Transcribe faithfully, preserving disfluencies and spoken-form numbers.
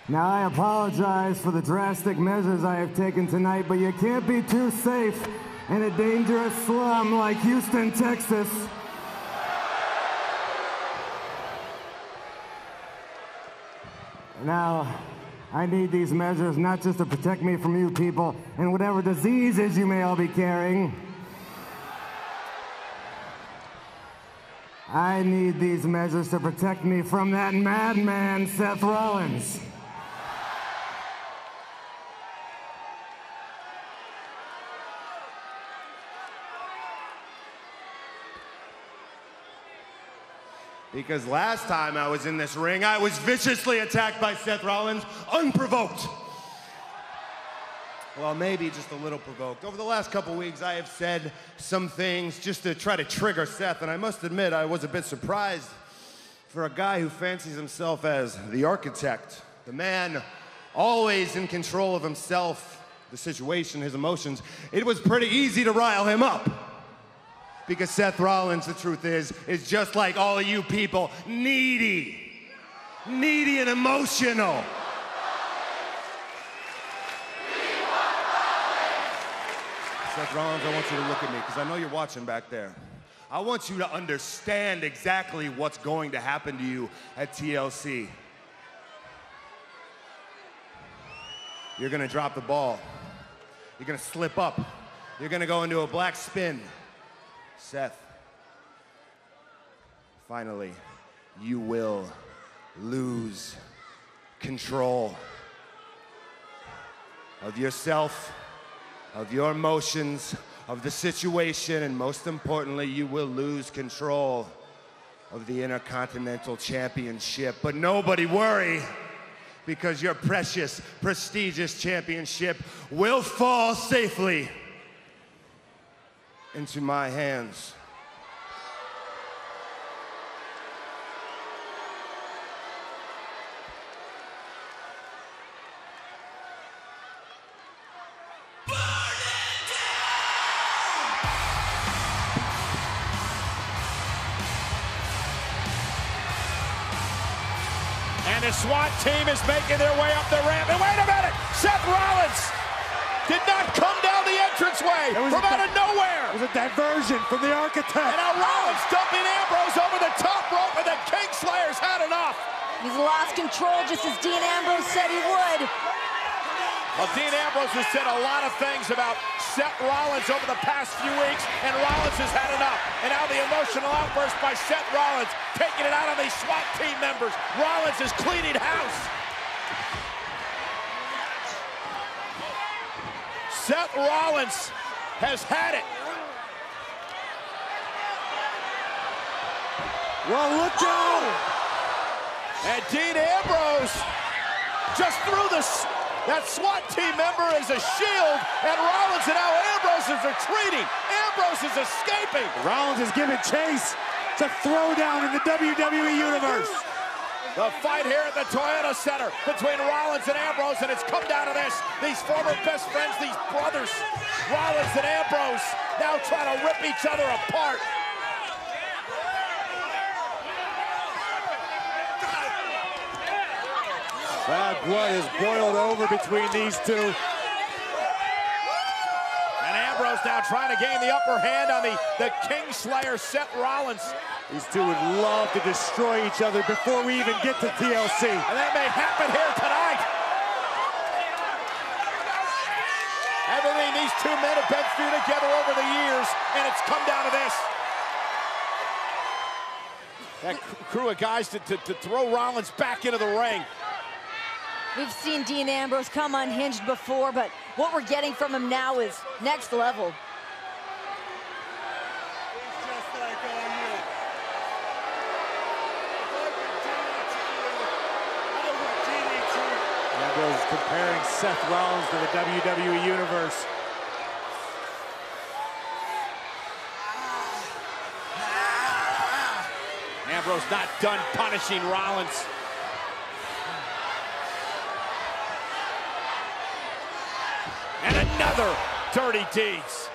Now, I apologize for the drastic measures I have taken tonight, but you can't be too safe in a dangerous slum like Houston, Texas. Now, I need these measures not just to protect me from you people and whatever diseases you may all be carrying. I need these measures to protect me from that madman, Seth Rollins. Because last time I was in this ring, I was viciously attacked by Seth Rollins, unprovoked. Well, maybe just a little provoked. Over the last couple weeks, I have said some things just to try to trigger Seth, and I must admit, I was a bit surprised for a guy who fancies himself as the architect, the man always in control of himself, the situation, his emotions. It was pretty easy to rile him up. Because Seth Rollins, the truth is, is just like all of you people, needy. Needy and emotional. Seth Rollins, I want you to look at me, because I know you're watching back there. I want you to understand exactly what's going to happen to you at T L C. You're gonna drop the ball. You're gonna slip up. You're gonna go into a black spin. Seth, finally, you will lose control of yourself, of your emotions, of the situation, and most importantly, you will lose control of the Intercontinental Championship. But nobody worry, because your precious, prestigious championship will fall safely into my hands. And the SWAT team is making their way up the ramp. And wait a minute, Seth Rollins did not come down the entranceway from out of nowhere. It was a diversion from the architect. And now Rollins dumping Ambrose over the top rope, and the Kingslayer's had enough. He's lost control just as Dean Ambrose said he would. Well, Dean Ambrose has said a lot of things about Seth Rollins over the past few weeks, and Rollins has had enough. And now the emotional outburst by Seth Rollins, taking it out on these SWAT team members. Rollins is cleaning house. Seth Rollins has had it. Well, look out! And Dean Ambrose just threw the, that SWAT team member as a shield, and Rollins and now Ambrose is retreating. Ambrose is escaping. Rollins is giving chase. It's a throwdown in the W W E Universe. The fight here at the Toyota Center between Rollins and Ambrose, and it's come down to this. These former best friends, these brothers, Rollins and Ambrose, now trying to rip each other apart. Bad blood is boiled over between these two. And Ambrose now trying to gain the upper hand on the, the Kingslayer, Seth Rollins. These two would love to destroy each other before we even get to T L C. And that may happen here tonight. Everything these two men have been through together over the years, and it's come down to this. That crew of guys to, to, to throw Rollins back into the ring. We've seen Dean Ambrose come unhinged before, but what we're getting from him now is next level. Ambrose is comparing Seth Rollins to the W W E Universe. Ambrose not done punishing Rollins. And another dirty deeds.